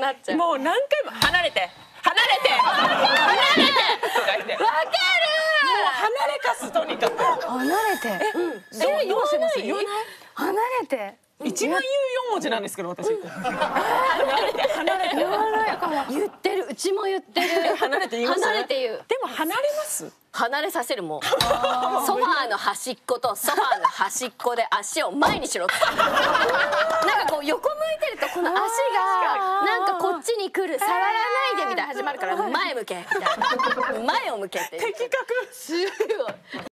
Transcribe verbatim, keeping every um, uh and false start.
なっちゃう。 もう何回も離れて離れて離れてとか言って。わかる。もう離れかすとにかく。 離れて。 え、どう言わない？言わない？ 離れて。 一番言う四文字なんですけど私。離れて離れて。 言わないかも。 言ってる、うちも言ってる。 離れて言います。 離れて言う。 でも離れます。 離れさせるもん。ソファーの端っことソファーの端っこで足を前にしろって。なんかこう横向いてるとこの足がなんかこっちに来る、触らないでみたいな始まるから前向けみたいな。前を向けって。 的確。 すごい。